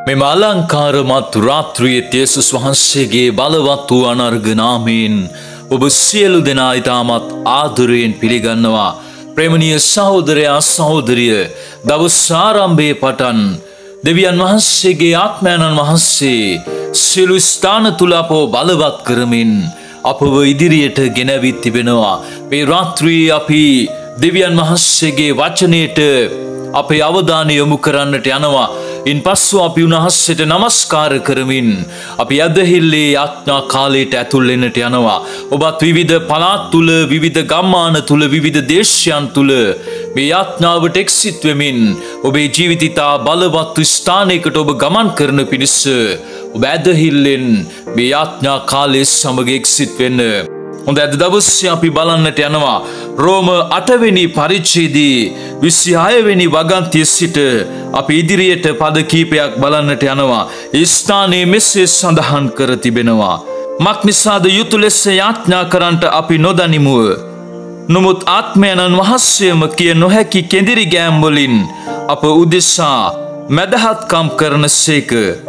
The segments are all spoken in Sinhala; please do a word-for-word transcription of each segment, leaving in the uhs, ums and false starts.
මෙම අලංකාරමත් රාත්‍රියේ යේසුස් වහන්සේගේ බලවත් වූ අනර්ඝ නාමයෙන් ඔබ සියලු දෙනා ඉතාමත් ආදරයෙන් පිළිගන්නවා. ප්‍රේමණීය සහෝදරයා සහෝදරිය, දවස් ආරම්භයේ පටන් දෙවියන් වහන්සේගේ ආත්මයන්න් වහන්සේ සියලු ස්ථාන තුල අපව බලවත් කරමින් අපව ඉදිරියට ගෙනවිත් තිබෙනවා. මේ රාත්‍රියේ අපි දෙවියන් වහන්සේගේ වචනයට අපේ අවධානය යොමු කරන්නට යනවා. ඉන්පසු අපි උන්වහන්සේට නමස්කාර කරමින් අපි අදහිල්ලේ යාඥා කාලයට ඇතුල් වෙන්නට යනවා. ඔබත් විවිධ පළාත් තුල, විවිධ ගම්මාන තුල, විවිධ දේශයන් තුල මේ යාඥාවට එක්සිත් වෙමින් ඔබේ ජීවිතිතා බලවත් ස්ථානයකට ඔබ ගමන් කරන පිණිස ඔබ අදහිල්ලෙන් මේ යාඥා කාලයේ සමග එක්සිත් වෙන්න. හොඳ, අද දවසේ අපි බලන්නට යනවා රෝම අටවෙනි පරිච්ඡේදයේ විසිහය වෙනි වගන්තිය සිට අපි ඉදිරියට පද කීපයක් බලන්නට යනවා. ඒ ස්ථානයේ මෙසේ සඳහන් කර තිබෙනවා. මක් නිසාද යුතු ලෙස යාඥා කරන්නට අපි නොදනිමුව. නමුත් ආත්මයන්න් වහන්සේම කිය නොහැකි කෙඳිරි ගෑම් වලින් අප උදෙසා මැදහත්කම් කරනසේක.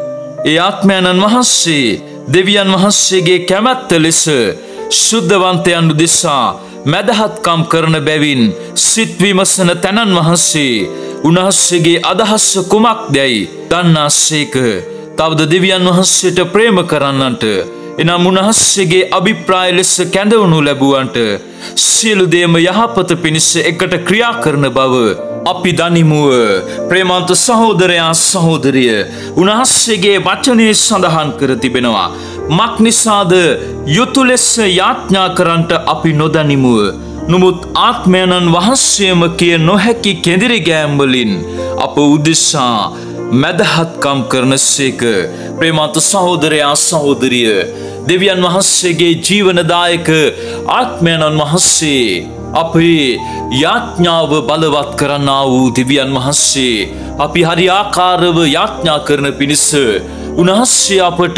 ඒ ආත්මයන්න් වහන්සේ දෙවියන් වහන්සේගේ කැමැත්ත ලෙස ශුද්ධවන්තයන් උදෙසා මැදහත්කම් කරන බැවින් සිත් විමසන තැනන් වහන්සේ උන්වහන්සේගේ අදහස් කුමක්දැයි දන්නාසේක. තවද දෙවියන් වහන්සේට ප්‍රේම කරන්නන්ට, එනම් උන්වහන්සේගේ අභිප්‍රාය ලෙස කැඳවනු ලැබුවන්ට සියලු දේම යහපත පිණිස එකට ක්‍රියා කරන බව අපි දනිමුව. ප්‍රේමන්ත සහෝදරයා සහෝදරිය, උන්වහන්සේගේ වචනේ සඳහන් කර තිබෙනවා. මක් නිසාද යුතු ලෙස යාඥා කරන්නට අපි නොදනිමුව. නමුත් ආත්මයන්න් වහන්සේම කිය නොහැකි කෙඳිරි ගෑම් වලින් අප උදෙසා මැදහත්කම් කරනසේක. ප්‍රේමන්ත සහෝදරයා සහෝදරිය, දෙවියන් වහන්සේගේ ජීවනදායක ආත්මයන්න් වහන්සේ අපේ යාඥාව බලවත් කරන්නා වූ දෙවියන් වහන්සේ අපි හරියාකාරව යාඥා කරන පිණිස උන්වහන්සේ අපට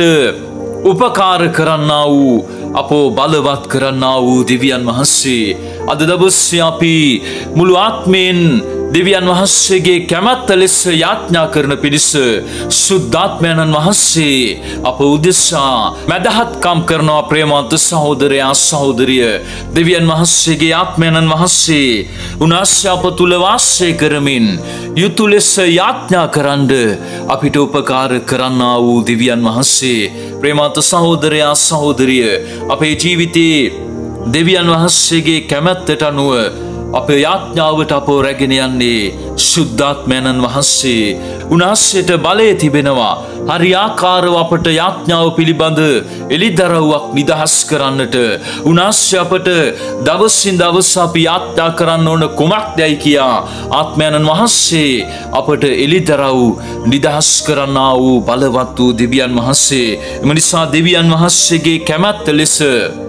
උපකාර කරන්නා වූ, අපෝ බලවත් කරන්නා වූ දෙවියන් වහන්සේ අද දවසේ අපි මුළු ආත්මයෙන් දෙවියන් වහන්සේගේ කැමැත්ත ලෙස යාඥා කරන පිණිස සුද්ධාත්මයන්න් වහන්සේ අප උදෙසා මැදහත්කම් කරනවා. ප්‍රේමවන්ත සහෝදරයා සහෝදරිය, දෙවියන් වහන්සේගේ ආත්මයන්න් වහන්සේ උන්වහන්සේ අප තුල වාසය කරමින් යුතු ලෙස යාඥා කරන්න අපිට උපකාර කරන්නා වූ දෙවියන් වහන්සේ. ප්‍රේමවන්ත සහෝදරයා සහෝදරිය, අපේ ජීවිතයේ දෙවියන් වහන්සේගේ කැමැත්තට අනුව අපේ යාඥාවට අප රැගෙන යන්නේ සුද්ධාත්මයන්න් වහන්සේ. උන්වහන්සේට බලය තිබෙනවා හරියාකාරව අපට යාඥාව පිළිබඳ එළිදරව්වක් නිදහස් කරන්නට. උන්වහන්සේ අපට දවසින් දවස අපි යාඥා කරන්න ඕන කුමක්දයි කියා ආත්මයන්න් වහන්සේ අපට එළිදරව් නිදහස් කරන්නා වූ බලවත් වූ දෙවියන් වහන්සේ. එම නිසා දෙවියන් වහන්සේගේ කැමැත්ත ලෙස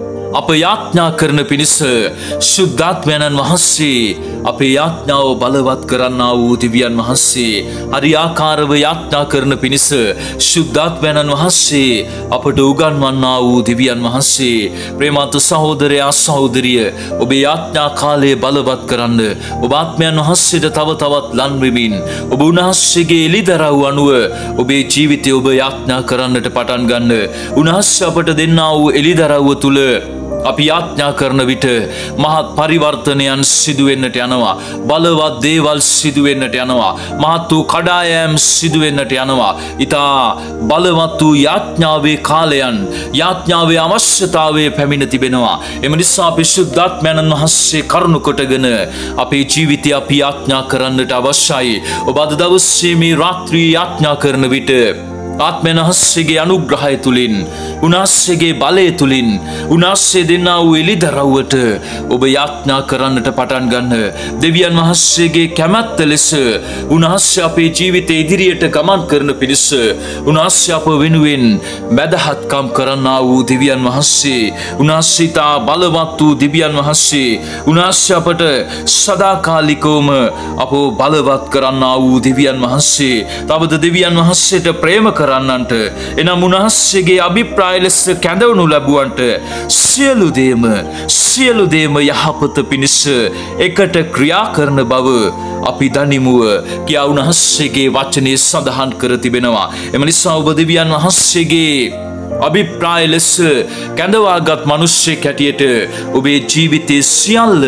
අප යාඥා කරන පිණිස සුද්ධාත්මයන්න් වහන්සේ අපේ යාඥාව බලවත් කරන්නා වූ දෙවියන් වහන්සේ හරියාකාරව යාඥා කරන පිණිස සුද්ධාත්මයන්න් වහන්සේ අපට උගන්වන්නා වූ දෙවියන් වහන්සේ. ප්‍රේමවන්ත සහෝදරයා සහෝදරිය, ඔබේ යාඥා කාලය බලවත් කරන්න ඔබ ආත්මයන් වහන්සේට තව තවත් ලං වෙමින් ඔබ උන්වහන්සේගේ එළිදරව් අනුව ඔබේ ජීවිතය ඔබ යාඥා කරන්නට පටන් ගන්න. උන්වහන්සේ අපට දෙන්නා වූ එළිදරව් තුල අපි යාඥා කරන විට මහත් පරිවර්තනයන් සිදු වෙන්නට යනවා. බලවත් දේවල් සිදු වෙන්නට යනවා. මහත් වූ කඩායම් සිදු වෙන්නට යනවා. ඊතා බලවත් වූ යාඥාවේ කාලයන්, යාඥාවේ අවශ්‍යතාවය පැමිණ තිබෙනවා. එම නිසා අපි සුද්ධාත්මයන්න් වහන්සේ කරුණු කොටගෙන අපේ ජීවිතය අපි යාඥා කරන්නට අවශ්‍යයි. ඔබ අද දවසේ මේ රාත්‍රියේ යාඥා කරන විට ආත්මයන් වහන්සේගේ අනුග්‍රහය තුලින්, උන්වහන්සේගේ බලය තුලින්, උන්වහන්සේ දෙන්නා වූ එළිදරව්වට ඔබ යාඥා කරන්නට පටන් ගන්න. දෙවියන් වහන්සේගේ කැමැත්ත ලෙස උන්වහන්සේ අපේ ජීවිතේ ඉදිරියට ගමන් කරන පිණිස උන්වහන්සේ අප වෙනුවෙන් මැදහත්කම් කරන්නා වූ දෙවියන් වහන්සේ, උන්වහන්සේ තා බලවත් වූ දෙවියන් වහන්සේ, උන්වහන්සේ අපට සදාකාලිකවම අප බලවත් කරන්නා වූ දෙවියන් වහන්සේ, තවද දෙවියන් වහන්සේට ප්‍රේම කරන්නන්ට, එනම් උන්වහන්සේගේ අභිප්‍රාය ලෙස කැඳවනු ලැබුවන්ට සියලු දේම සියලු දේම යහපත පිණිස එකට ක්‍රියා කරන බව අපි දනිමුව කියා උන්වහන්සේගේ වචනේ සඳහන් කර තිබෙනවා. එම නිසා ඔබ දෙවියන් වහන්සේගේ අභිප්‍රාය ලෙස කැඳවාගත් මිනිස්සෙක් හැටියට ඔබේ ජීවිතයේ සියල්ල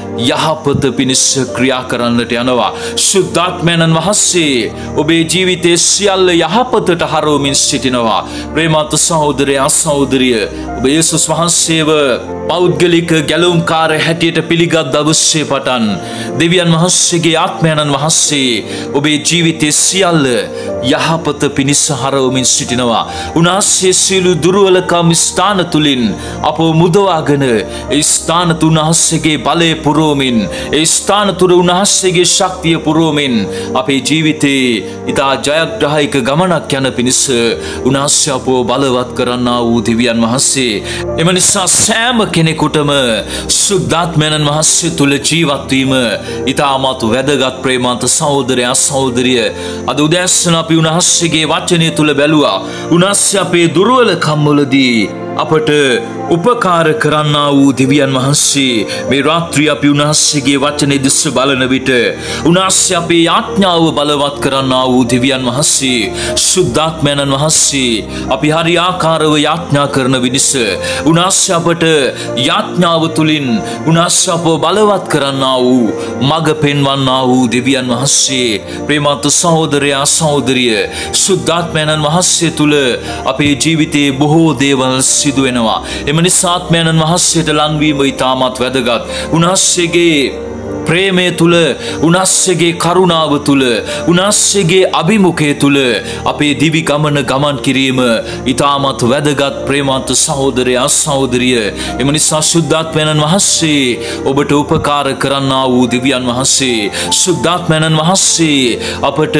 යහපත පිණිස ක්‍රියා කරන්නට යනවා. සුද්ධාත්මයන්න් වහන්සේ ඔබේ ජීවිතයේ සියල්ල යහපතට හරවමින් සිටිනවා. ප්‍රේමවත් සහෝදරයා සහෝදරිය, ඔබ යේසුස් වහන්සේව පෞද්ගලික ගැලවුම්කාර හැටියට පිළිගත් දවසේ පටන් දෙවියන් වහන්සේගේ ආත්මයන්න් වහන්සේ ඔබේ ජීවිතයේ සියල්ල යහපත පිණිස හරවමින් සිටිනවා. උන්වහන්සේ සියලු දුර්වලකම් ස්ථාන තුලින් අපව මුදවාගෙන ඒ ස්ථාන තුන උන්වහන්සේගේ බලය පුරවමින් ඒ ස්ථාන තුන උන්වහන්සේගේ ශක්තිය පුරවමින් අපේ ජීවිතේ ඉතා ජයග්‍රාහක ගමනක් යන පිණිස උන්වහන්සේ අපව බලවත් කරන්නා වූ දෙවියන් වහන්සේ. එම නිසා සෑම කෙනෙකුටම සුද්ධාත්මයන් වහන්සේ තුල ජීවත් වීම ඉතාමත් වැදගත්. ප්‍රේමවත් සහෝදරයා සහෝදරිය, අද උදෑසන අපි උන්වහන්සේගේ වචනය තුල බැලුවා. උන්වහන්සේ අපේ දුර්වලකම් වලදී අපට උපකාර කරන්නා වූ දෙවියන් වහන්සේ. මේ රාත්‍රිය අපි උන්වහන්සේගේ වචනේ දෙස බලන විට උන්වහන්සේ අපේ යාඥාව බලවත් කරන්නා වූ දෙවියන් වහන්සේ. සුද්ධාත්මයන් වහන්සේ අපි හරි ආකාරව යාඥා කරන විදිස උන්වහන්සේ අපට යාඥාව තුලින් උන්වහන්සේ අපව බලවත් කරන්නා වූ මඟ පෙන්වන්නා වූ දෙවියන් වහන්සේ. ප්‍රේමවත් සහෝදරයා සහෝදරිය, සුද්ධාත්මයන් වහන්සේ තුල අපේ ජීවිතයේ බොහෝ දේවල් සිදු වෙනවා. එම නිසා ආත්මයන් වහන්සේට ලන්වීම ඉතාමත් වැදගත්. උන්වහන්සේගේ ප්‍රේමය තුල, උන්වහන්සේගේ කරුණාව තුල, උන්වහන්සේගේ අභිමුඛය තුල අපේ දිවි ගමන ගමන් කිරීම ඉතාමත් වැදගත්. ප්‍රේමවත් සහෝදරයා සහෝදරිය, එම නිසා සුද්ධාත්මයන් වහන්සේ ඔබට උපකාර කරන්නා වූ දෙවියන් වහන්සේ. සුද්ධාත්මයන් වහන්සේ අපට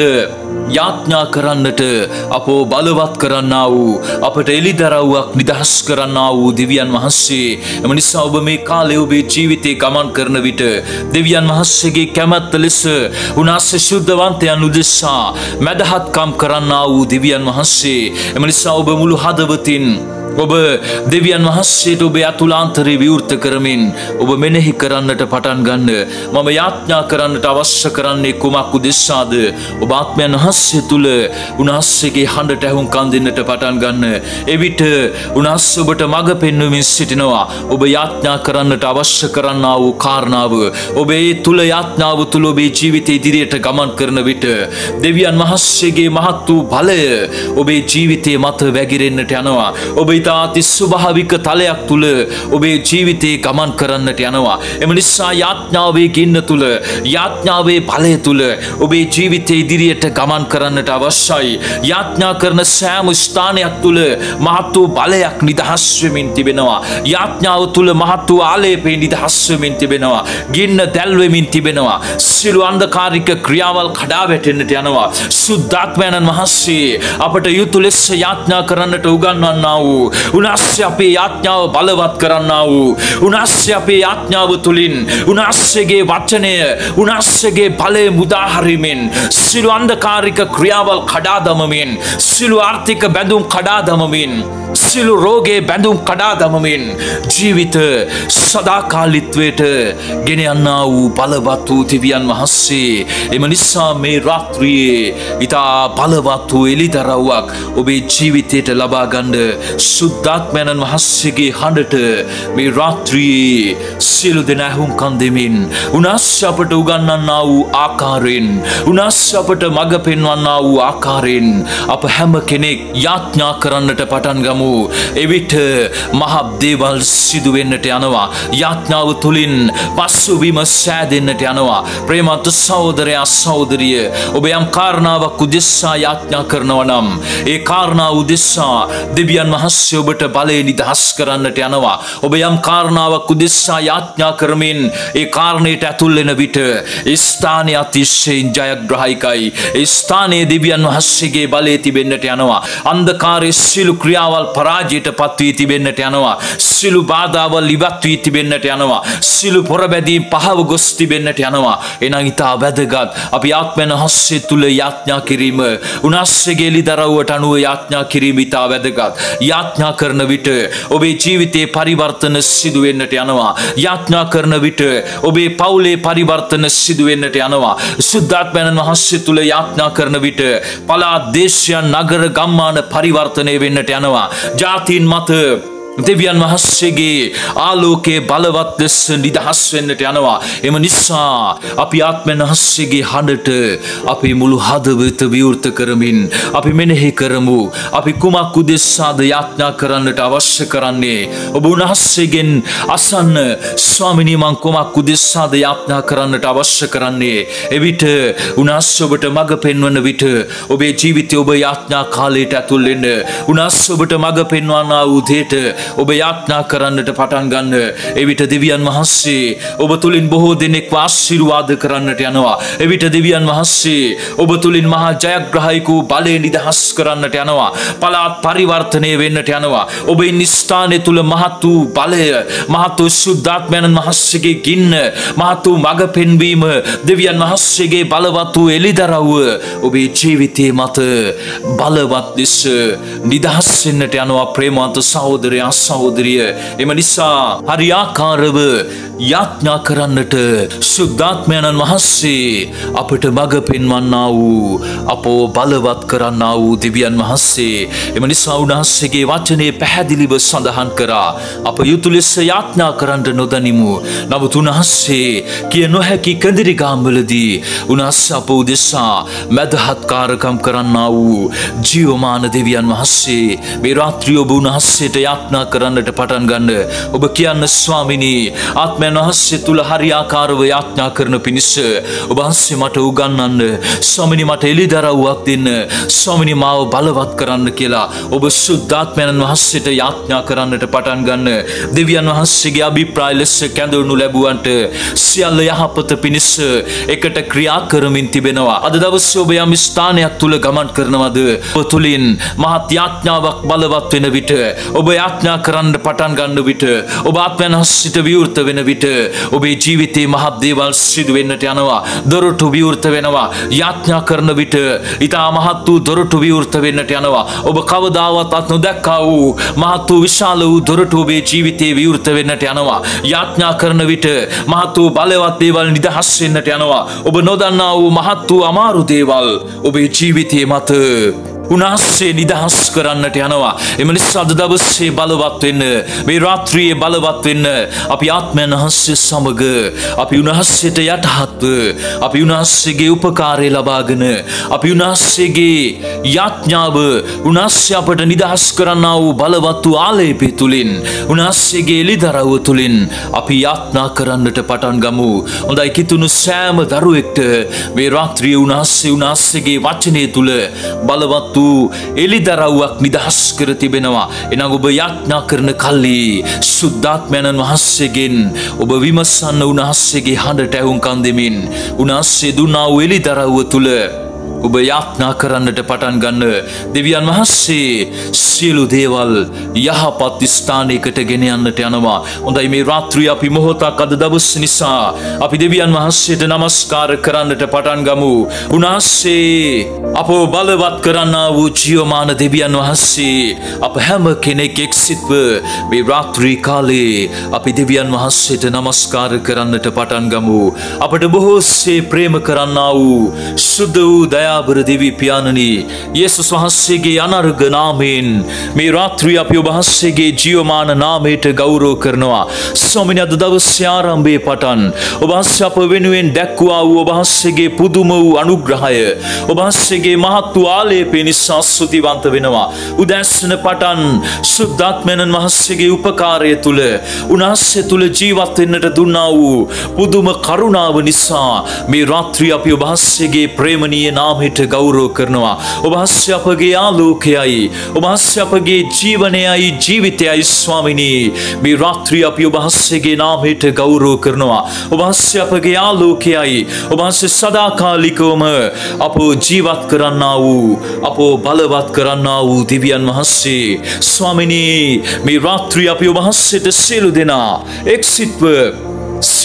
යාඥා කරන්නට, අපව බලවත් කරන්නා වූ, අපට එළිදරව්වක් නිදහස් කරන්නා වූ දෙවියන් වහන්සේ. එම නිසා ඔබ මේ කාලේ ඔබේ ජීවිතේ ගමන් කරන විට දෙවියන් වහන්සේගේ කැමැත්ත ලෙස උන්වහන්සේ ශුද්ධවන්තයන් උදෙසා මැදහත්කම් කරන්නා වූ දෙවියන් වහන්සේ. එම නිසා ඔබ මුළු හදවතින් ඔබ දෙවියන් වහන්සේට ඔබේ අතුලාන්තරේ විවෘත කරමින් ඔබ මෙනෙහි කරන්නට පටන් ගන්න. මම යාඥා කරන්නට අවශ්‍ය කරන්නේ කුමක් උදෙසාද? ඔබ ආත්මයන් වහන්සේ තුල උන්වහන්සේගේ හඬට ඇහුම්කන් දෙන්නට පටන් ගන්න. එවිට උන්වහන්සේ ඔබට මඟ පෙන්වමින් සිටිනවා. ඔබ යාඥා කරන්නට අවශ්‍ය කරන්නා වූ කාරණාව ඔබේ තුල යාඥාව තුල ඔබේ ජීවිතේ ඉදිරියට ගමන් කරන විට දෙවියන් වහන්සේගේ මහත් වූ බලය ඔබේ ජීවිතේ මත වැగిරෙන්නට යනවා. ඔබ අති ස්වභාවික තලයක් තුල ඔබේ ජීවිතේ ගමන් කරන්නට යනවා. එම නිසා යාඥාවේ ගින්න තුල, යාඥාවේ බලය තුල ඔබේ ජීවිතේ ඉදිරියට ගමන් කරන්නට අවශ්‍යයි. යාඥා කරන සෑම ස්ථානයක් තුල මහත් වූ බලයක් නිදහස් වෙමින් තිබෙනවා. යාඥාව තුල මහත් වූ ආලේපේ නිදහස් වෙමින් තිබෙනවා. ගින්න දැල් වෙමින් තිබෙනවා. සිළු අන්ධකාරික ක්‍රියාවල් කඩා වැටෙන්නට යනවා. සුද්ධාත්මයන් වහන්සේ අපට යුතු ලෙස යාඥා කරන්නට උගන්වන්නා වූ, උන්වහන්සේ අපේ යාඥාව බලවත් කරන්නා වූ, උන්වහන්සේ අපේ යාඥාව තුලින් උන්වහන්සේගේ වචනය, උන්වහන්සේගේ බලය මුදා හරිමින් සිළු අන්ධකාරික ක්‍රියාවල් කඩා දමමින්, සිළු ආර්ථික බැඳුම් කඩා දමමින්, සිළු රෝගේ බැඳුම් කඩා දමමින් ජීවිත සදාකාලිත්වයට ගෙන යන්නා වූ බලවත් වූ දෙවියන් වහන්සේ. එම නිසා මේ රාත්‍රියේ ඉතා බලවත් වූ එළිදරව්වක් ඔබේ ජීවිතයට ලබා ගන්න සුද්ධාත්මයන් වහන්සේගේ හඬට මේ රාත්‍රියේ සියලු දෙනා ඇහුම්කන් දෙමින් උන්වහන්සේ අපට උගන්වන්නා වූ ආකාරයෙන්, උන්වහන්සේ අපට මඟ පෙන්වන්නා වූ ආකාරයෙන් අප හැම කෙනෙක් යාඥා කරන්නට පටන් ගමු. එවිට මහත් දේවල් සිදු වෙන්නට යනවා. යාඥාව තුලින් පසුබිම සෑදෙන්නට යනවා. ප්‍රේමවත් සහෝදරයා සහෝදරිය, ඔබ යම් කාරණාවක් උදෙසා යාඥා කරනවා නම් ඒ කාරණාව උදෙසා දෙවියන් වහන්සේ ඔබට බලය නිදහස් කරන්නට යනවා. ඔබ යම් කාරණාවක් උදෙසා යාඥා කරමින් ඒ කාරණයට ඇතුල් වෙන විට ඒ ස්ථානයේ අතිශයින් ජයග්‍රාහකයි. ඒ ස්ථානයේ දෙවියන් වහන්සේගේ බලය තිබෙන්නට යනවා. අන්ධකාරයේ සිළු ක්‍රියාවල් පරාජයට පත් වී තිබෙන්නට යනවා. සිළු බාධාවල් ඉවත් වී තිබෙන්නට යනවා. සිළු පොරබැදීම් පහව ගොස් තිබෙන්නට යනවා. එනම් ඉතා වැදගත් අපි ආත්මයන් වහන්සේ තුල යාඥා කිරීම, උන්වහන්සේගේ එළිදරව්වට අනුව යාඥා කිරීම ඉතා වැදගත්. යාඥා යාඥා කරන විට ඔබේ ජීවිතයේ පරිවර්තන සිදු වෙන්නට යනවා. යාඥා කරන විට ඔබේ පවුලේ පරිවර්තන සිදු වෙන්නට යනවා. සුද්ධාත්මයන් වහන්සේ තුල යාඥා කරන විට පළාත් දේශයන් නගර ගම්මාන පරිවර්තනය වෙන්නට යනවා. ජාතීන් මත දෙවියන් වහන්සේගේ ආලෝකයේ බලවත් ලෙස නිදහස් වෙන්නට යනවා. එම නිසා අපි ආත්මයන් වහන්සේගේ හඬට අපි මුළු හදවත විවෘත කරමින් අපි මෙනෙහි කරමු. අපි කුමක් උදෙසාද යාඥා කරන්නට අවශ්‍ය කරන්නේ? ඔබ උන්වහන්සේගෙන් අසන්න, ස්වාමිනී මං කුමක් උදෙසාද යාඥා කරන්නට අවශ්‍ය කරන්නේ? එවිට උන්වහන්සේ ඔබට මඟ පෙන්වන විට ඔබේ ජීවිතය ඔබ යාඥා කාලයට ඇතුල් වෙන්න, උන්වහන්සේ ඔබට මඟ පෙන්වනා වූ දෙයට ඔබ යාඥා කරන්නට පටන් ගන්න. එවිට දෙවියන් වහන්සේ ඔබ තුලින් බොහෝ දෙනෙක් ආශිර්වාද කරන්නට යනවා. එවිට දෙවියන් වහන්සේ ඔබ තුලින් මහා ජයග්‍රාහක වූ බලය නිදහස් කරන්නට යනවා. පළාත් පරිවර්තනය වෙන්නට යනවා. ඔබ ඉන්න ස්ථානය තුල මහත් වූ බලය, මහත් වූ සුද්ධාත්මයන් වහන්සේගේ ගින්න, මහත් වූ මඟ පෙන්වීම, දෙවියන් වහන්සේගේ බලවත් වූ එළිදරව්ව ඔබේ ජීවිතයේ මත බලවත් ලෙස නිදහස් වෙන්නට යනවා. ප්‍රේමවන්ත සහෝදරයා, සහෝදරිය, එම නිසා හරියාකාරව යාඥා කරන්නට සුද්ධාත්මයන් වහන්සේ අපට මඟ පෙන්වන්නා වූ, අපව බලවත් කරන්නා වූ දෙවියන් වහන්සේ. එම නිසා උන්වහන්සේගේ වචනේ පැහැදිලිව සඳහන් කරා අප යුතු ලෙස යාඥා කරන්න නොදනිමු. නමුත් උන්වහන්සේ කිය නොහැකි කඳිරි ගාම්වලදී උන්වහන්සේ අප උදෙසා මැදහත්කාරකම් කරන්නා වූ ජීවමාන දෙවියන් වහන්සේ. මේ රාත්‍රිය ඔබ උන්වහන්සේට යාඥා කරන්නට පටන් ගන්න. ඔබ කියන්න, ස්වාමිනී ආත්මයන් වහන්සේ තුල හරියාකාරව යාඥා කරන පිණිස ඔබ වහන්සේ මට උගන්වන්න. ස්වාමිනී මට එළිදරව්වක් දෙන්න. ස්වාමිනී මාව බලවත් කරන්න කියලා ඔබ සුද්ධාත්මයන් වහන්සේට යාඥා කරන්නට පටන් ගන්න. දෙවියන් වහන්සේගේ අභිප්‍රාය ලෙස කැඳවනු ලැබුවන්ට සියල්ල යහපත පිණිස එකට ක්‍රියා කරමින් තිබෙනවා. අද දවසේ ඔබ යම් ස්ථානයක් තුල ගමන් කරනවද? ඔබ තුලින් මහත් යාඥාවක් බලවත් වෙන විට, ඔබ යාඥා කරන්න පටන් ගන්න විට, ඔබ ආත්මයන් වහන්සේට විවෘත වෙන විට ඔබේ ජීවිතේ මහත් දේවල් සිදු වෙන්නට යනවා. දොරටු විවෘත වෙනවා. යාඥා කරන විට ඊටා මහත් වූ දොරටු විවෘත වෙන්නට යනවා. ඔබ කවදාවත් අත් නොදැක්කා වූ මහත් වූ විශාල වූ දොරටු ඔබේ ජීවිතේ විවෘත වෙන්නට යනවා. යාඥා කරන විට මහත් වූ බලවත් දේවල් නිදහස් වෙන්නට යනවා. ඔබ නොදන්නා වූ මහත් වූ අමාරු දේවල් ඔබේ ජීවිතේ මත උන්වහන්සේ නිදහස් කරන්නට යනවා. එම නිසා අද දවසේ බලවත් වෙන්න, මේ රාත්‍රියේ බලවත් වෙන්න, අපි ආත්මයන් වහන්සේ සමග අපි උන්වහන්සේට යටහත්ව අපි උන්වහන්සේගේ උපකාරය ලබාගෙන, අපි උන්වහන්සේගේ යාඥාව, උන්වහන්සේ අපට නිදහස් කරන්නා වූ බලවත් වූ ආලේපය තුලින්, උන්වහන්සේගේ එළිදරව්ව තුලින් අපි යාඥා කරන්නට පටන් ගමු. හොඳයි, කිතුණු සෑම දරුවෙක්ට මේ රාත්‍රියේ උන්වහන්සේ උන්වහන්සේගේ වචනය තුල බලවත් එළිදරව්වක් නිදහස් කර තිබෙනවා. එනම් ඔබ යාඥා කරන කල්හි සුද්ධාත්මයන් වහන්සේගෙන් ඔබ විමසන්න, උන්වහන්සේගේ හඬට ඇහුම්කන් දෙමින් උන්වහන්සේ දුන්නා වූ එළිදරව්ව තුල ඔබ යාඥා කරන්නට පටන් ගන්න. දෙවියන් වහන්සේ සියලු දේවල් යහපත් ස්ථානයකට ගෙන යන්නට යනවා. හොඳයි, මේ රාත්‍රිය අපි මොහොතක් අද දවස් නිසා අපි දෙවියන් වහන්සේට නමස්කාර කරන්නට පටන් ගමු. උන්වහන්සේ අපව බලවත් කරන්නා වූ ජීවමාන දෙවියන් වහන්සේ අප හැම කෙනෙක් එක්සිත්ව මේ රාත්‍රී කාලේ අපි දෙවියන් වහන්සේට නමස්කාර කරන්නට පටන් ගමු. අපට බොහෝසේ ප්‍රේම කරන්නා වූ සුද්ධ වූ දයාබර දෙවි පියාණනි, යේසුස් වහන්සේගේ අනර්ග නාමයෙන් මේ රාත්‍රිය අපි ඔබ වහන්සේගේ ජීවමාන නාමයට ගෞරව කරනවා. ස්වාමීනි, අද දවසේ ආරම්භයේ පටන් ඔබ වහන්සේ අප වෙනුවෙන් දැක්වුවා වූ ඔබ වහන්සේගේ පුදුම වූ අනුග්‍රහය, ඔබ වහන්සේගේ මහත් වූ ආලේපය නිසා ස්තුතිවන්ත වෙනවා. උදෑසන පටන් සුද්ධාත්මයන් වහන්සේගේ උපකාරය තුල, උන්වහන්සේ තුල ජීවත් වෙන්නට දුන්නා වූ පුදුම කරුණාව නිසා මේ රාත්‍රිය අපි ඔබ වහන්සේගේ ප්‍රේමණීය නාමයට ගෞරව කරනවා. ඔබ වහන්සේ අපගේ ආලෝකයයි, ඔබ වහන්සේ අපගේ ජීවනයයි, ජීවිතයයි. ස්වාමිනී, මේ රාත්‍රිය අපි ඔබ වහන්සේගේ නාමයට ගෞරව කරනවා. ඔබ වහන්සේ අපගේ ආලෝකයයි, ඔබ වහන්සේ සදාකාලිකවම අප ජීවත් කරන්නා වූ, අප බලවත් කරන්නා වූ දිව්‍යන් වහන්සේ. ස්වාමිනී, මේ රාත්‍රිය අපි ඔබ වහන්සේට සියලු දෙනා එක්සිත්ව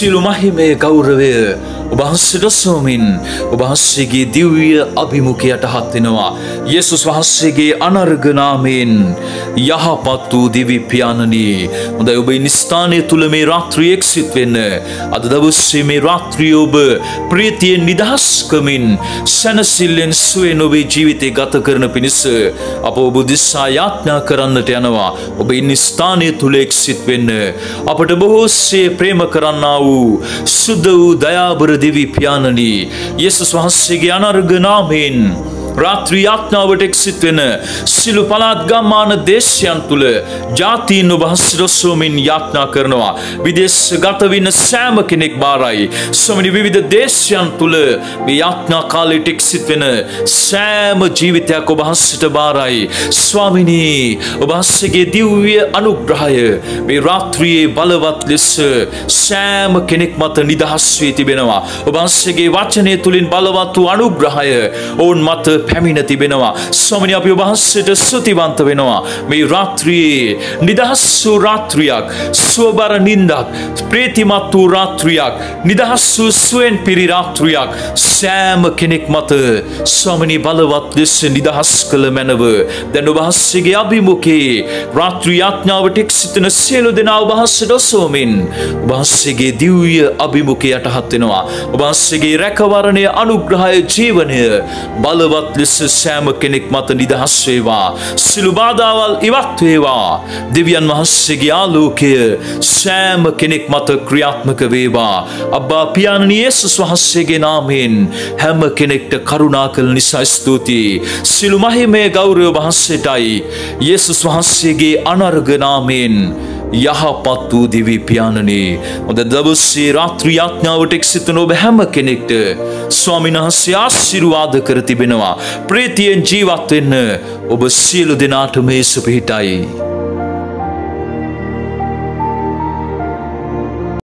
සියලු මහිමය ගෞරවය ඔබ වහන්සේට සොමින් ඔබ වහන්සේගේ දිව්‍ය අභිමුඛයට හත් වෙනවා. යේසුස් වහන්සේගේ අනර්ඝ නාමයෙන් යහපත් වූ දිවි පියාණනි, හොඳයි ඔබ ඉන්න ස්ථානය තුල මේ රාත්‍රියේ එක්සිත වෙන්න. අද දවසේ මේ රාත්‍රිය ඔබ ප්‍රීතියෙන් නිදහස් කමින් සැනසෙල්ලෙන් සුවයෙන් ඔබේ ජීවිතය ගත කරන පිණිස අප ඔබ දිසා යාඥා කරන්නට යනවා. ඔබ ඉන්න ස්ථානය තුල එක්සිත වෙන්න. අපට බොහෝසේ ප්‍රේම කරන්නා වූ සුද්ධ වූ දයාබර දෙවි පියාණනි, යේසුස් වහන්සේගේ අනර්ඝ නාමයෙන් රාත්‍රී යාඥාවට එක්සිත වෙන සිළු පළාත් ගම්මාන දේශයන් තුල ජාතීන් ඔබ වහන්සේට සොමින් යාඥා කරනවා. විදේශගත වෙන සෑම කෙනෙක් බාරයි. සොමිනි විවිධ දේශයන් තුල මේ යාඥා කාලයට එක්සිත වෙන සෑම ජීවිතයක් ඔබ වහන්සේට බාරයි. ස්වාමිනී, ඔබ වහන්සේගේ දිව්‍ය අනුග්‍රහය මේ රාත්‍රියේ බලවත් ලෙස සෑම කෙනෙක් මත නිදහස් වී තිබෙනවා. ඔබ වහන්සේගේ වචනය තුලින් බලවත් වූ අනුග්‍රහය ඔවුන් මත පැමිණ තිබෙනවා. ස්වාමිනී, අපි ඔබ වහන්සේට ස්තුතිවන්ත වෙනවා. මේ රාත්‍රියේ නිදහස් වූ රාත්‍රියක්, සුවබර නින්දක්, ප්‍රීතිමත් වූ රාත්‍රියක්, නිදහස් වූ සුවෙන් පිරි රාත්‍රියක් සෑම කෙනෙක් මත ස්වාමිනී බලවත් ලෙස නිදහස් කළ මැනව. දැන් ඔබ වහන්සේගේ අභිමුඛයේ රාත්‍රී යාඥාවට එක්සිත වෙන සියලු දෙනා ඔබ වහන්සේට ඔසවමින් ඔබ වහන්සේගේ දිව්‍ය අභිමුඛයට හත් වෙනවා. ඔබ වහන්සේගේ රැකවරණය, අනුග්‍රහය, ජීවනය බලවත් ලෙස සෑම කෙනෙක් මත නිදහස් වේවා. සිළු බාධාවල් ඉවත් වේවා. දෙවියන් වහන්සේගේ ආලෝකය සෑම කෙනෙක් මත ක්‍රියාත්මක වේවා. අබ්බා පියාණනි, යේසුස් වහන්සේගේ නාමයෙන් හැම කෙනෙක්ට කරුණා කළ නිසා ස්තුතියි. සිළු මහිමය ගෞරවය වහන්සේටයි. යේසුස් වහන්සේගේ අනර්ඝ නාමයෙන් යහපත් වූ දිවි පියාණනි, හොඳ දවසේ රාත්‍රී යාඥාවට එක්සිත වන ඔබ හැම කෙනෙක්ට ස්වාමීන් වහන්සේ ආශිර්වාද කර තිබෙනවා. ප්‍රීතියෙන් ජීවත් වෙන්න ඔබ සියලු දෙනාට මේස පිහිටයි.